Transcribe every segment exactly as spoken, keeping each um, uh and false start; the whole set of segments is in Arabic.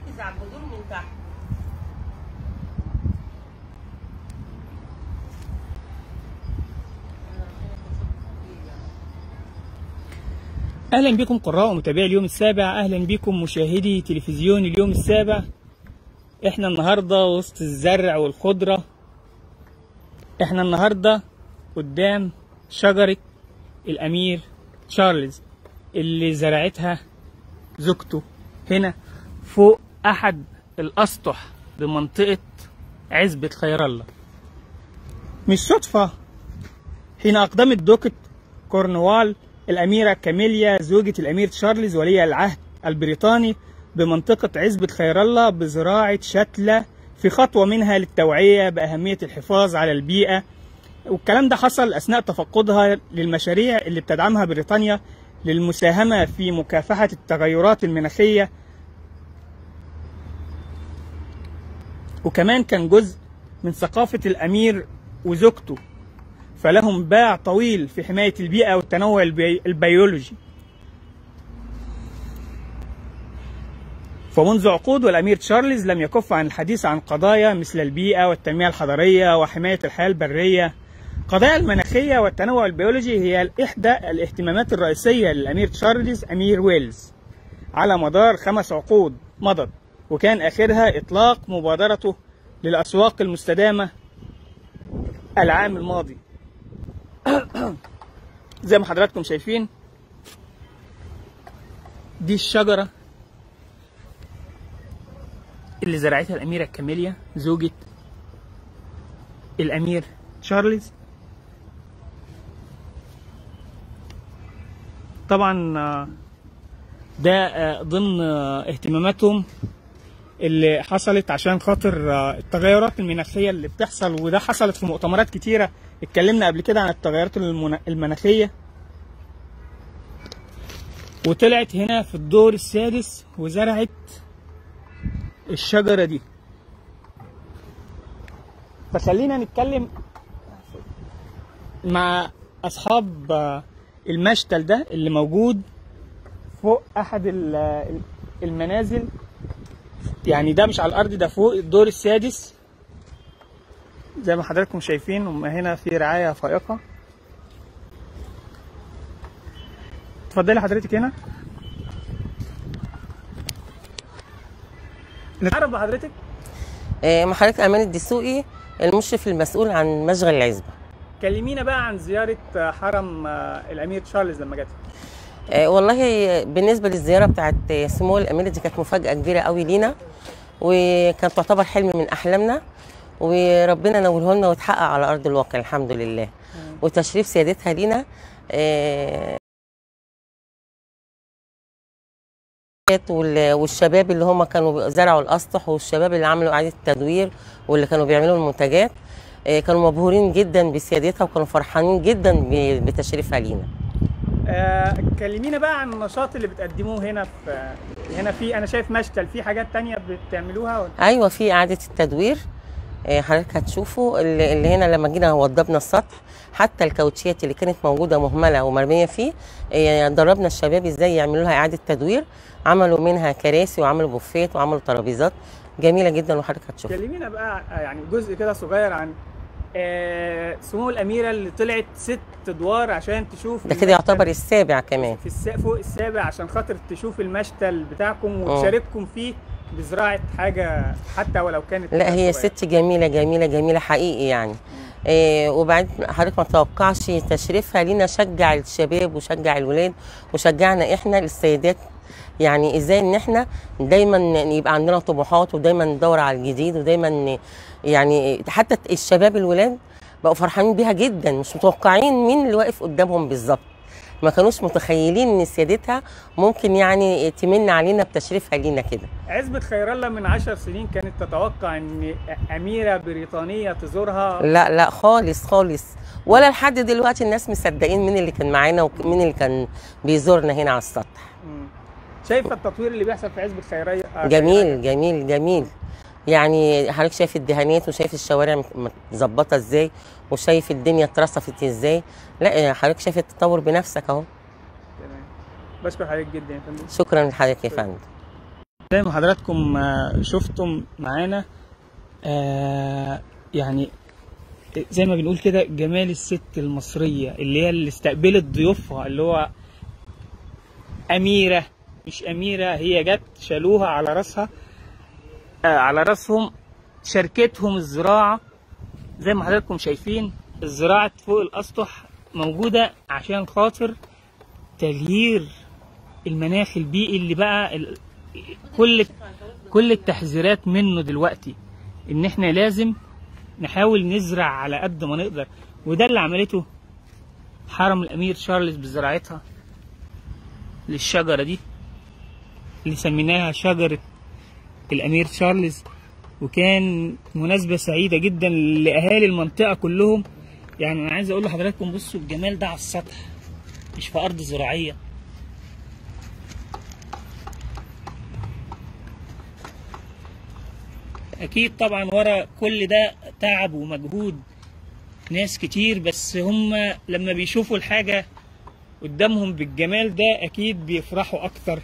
ركز على الجذور من تحت. اهلا بكم قراء ومتابعي اليوم السابع، اهلا بكم مشاهدي تلفزيون اليوم السابع. احنا النهارده وسط الزرع والخضره، احنا النهارده قدام شجره الامير تشارلز اللي زرعتها زوجته هنا فوق احد الاسطح بمنطقه عزبة خير الله. مش صدفه حين اقدمت دوكة كورنوال الأميرة كاميليا زوجة الأمير تشارلز ولي العهد البريطاني بمنطقة عزبة خير الله بزراعة شتلة في خطوة منها للتوعية بأهمية الحفاظ على البيئة، والكلام ده حصل أثناء تفقدها للمشاريع اللي بتدعمها بريطانيا للمساهمة في مكافحة التغيرات المناخية، وكمان كان جزء من ثقافة الأمير وزوجته، فلهم باع طويل في حماية البيئة والتنوع البي... البيولوجي. فمنذ عقود والأمير تشارلز لم يكف عن الحديث عن قضايا مثل البيئة والتنمية الحضرية وحماية الحياة البرية. قضايا المناخية والتنوع البيولوجي هي إحدى الاهتمامات الرئيسية للأمير تشارلز أمير ويلز على مدار خمس عقود مضت، وكان آخرها إطلاق مبادرته للأسواق المستدامة العام الماضي. زي ما حضراتكم شايفين دي الشجرة اللي زرعتها الأميرة كاميليا زوجة الأمير تشارلز. طبعا ده ضمن اهتماماتهم اللي حصلت عشان خاطر التغيرات المناخية اللي بتحصل، وده حصلت في مؤتمرات كتيرة اتكلمنا قبل كده عن التغيرات المناخية. وطلعت هنا في الدور السادس وزرعت الشجرة دي. فخلينا نتكلم مع أصحاب المشتل ده اللي موجود فوق أحد المنازل، يعني ده مش على الأرض، ده فوق الدور السادس زي ما حضراتكم شايفين. هنا في رعاية فائقة. اتفضلي حضرتك هنا نتعرف بحضرتك. مع حضرتك أمان الدسوقي، المشرف المسؤول عن مشغل العزبة. كلمينا بقى عن زيارة حرم الأمير تشارلز لما جت. آه والله بالنسبة للزيارة بتاعت سمو الأميرة دي كانت مفاجأة كبيرة قوي لينا، وكانت تعتبر حلم من أحلامنا، وربنا نوله لنا وتحقق على أرض الواقع الحمد لله. مم. وتشريف سيادتها لينا آه والشباب اللي هم كانوا زرعوا الأسطح، والشباب اللي عملوا إعادة التدوير، واللي كانوا بيعملوا المنتجات آه كانوا مبهورين جدا بسيادتها، وكانوا فرحانين جدا بتشريفها لينا. آه كلمينا بقى عن النشاط اللي بتقدموه هنا في هنا في انا شايف مشتل، في حاجات تانية بتعملوها ولا؟ ايوه في اعاده التدوير. آه حضرتك هتشوفوا اللي, اللي هنا لما جينا وضبنا السطح، حتى الكاوتشيات اللي كانت موجوده مهمله ومرميه فيه آه دربنا الشباب ازاي يعملوا لها اعاده تدوير، عملوا منها كراسي وعملوا بوفيت وعملوا ترابيزات جميله جدا، وحضرتك هتشوفوا. كلمينا بقى يعني جزء كده صغير عن آه سمو الأميرة اللي طلعت ست ادوار عشان تشوف، ده كده يعتبر السابع كمان، في الس... فوق السابع عشان خاطر تشوف المشتل بتاعكم وتشارككم فيه بزراعة حاجة حتى ولو كانت. لا هي ست جميلة جميلة جميلة حقيقي يعني. آه وبعدين حضرتك ما تتوقعش تشريفها لينا شجع الشباب وشجع الولاد وشجعنا احنا السيدات، يعني ازاي ان احنا دايما يبقى عندنا طموحات ودايما ندور على الجديد، ودايما يعني حتى الشباب الولاد بقوا فرحانين بيها جدا، مش متوقعين مين اللي واقف قدامهم بالظبط، ما كانوش متخيلين ان سيادتها ممكن يعني تمن علينا بتشريفها لينا كده. عزبة خير الله من عشر سنين كانت تتوقع ان اميرة بريطانية تزورها؟ لا لا خالص خالص، ولا لحد دلوقتي الناس مصدقين مين اللي كان معانا ومين اللي كان بيزورنا هنا على السطح. شايفه التطوير اللي بيحصل في عزبة خير الله؟ جميل جميل جميل، يعني حضرتك شايف الدهانات وشايف الشوارع متظبطه ازاي، وشايف الدنيا اترصفت ازاي. لا حضرتك شايف التطور بنفسك اهو. تمام، بشكر حضرتك جدا يا فندم. شكرا لحضرتك يا فندم. زي ما حضراتكم شفتم معانا آه يعني زي ما بنقول كده جمال الست المصرية اللي هي اللي استقبلت ضيوفها، اللي هو أميرة مش أميرة، هي جت شالوها على راسها آه على راسهم، شركتهم الزراعة. زي ما حضراتكم شايفين الزراعة فوق الأسطح موجودة عشان خاطر تغيير المناخ البيئي اللي بقى ال... كل كل التحذيرات منه دلوقتي ان احنا لازم نحاول نزرع على قد ما نقدر، وده اللي عملته حرم الامير تشارلز بزراعتها للشجرة دي اللي سميناها شجرة الامير تشارلز. وكان مناسبة سعيدة جدا لأهالي المنطقة كلهم. يعني أنا عايز أقول لحضراتكم بصوا الجمال ده على السطح مش في أرض زراعية. أكيد طبعا ورا كل ده تعب ومجهود ناس كتير، بس هم لما بيشوفوا الحاجة قدامهم بالجمال ده أكيد بيفرحوا أكتر.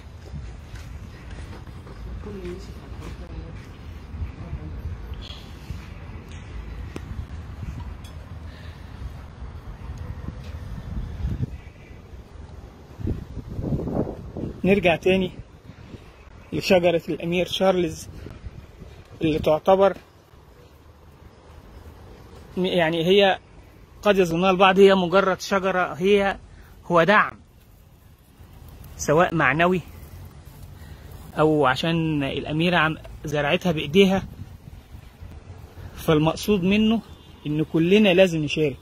نرجع تاني لشجرة الأمير تشارلز اللي تعتبر يعني هي قد يظنها البعض هي مجرد شجرة، هي هو دعم سواء معنوي أو عشان الأميرة زرعتها بإيديها، فالمقصود منه إن كلنا لازم نشارك.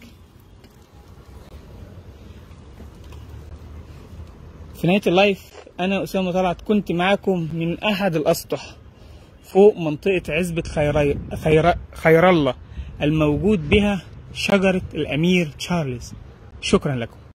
في نهاية اللايف أنا أسامة طلعت كنت معاكم من أحد الأسطح فوق منطقة عزبة خير... خير... خير الله الموجود بها شجرة الأمير تشارلز. شكرا لكم.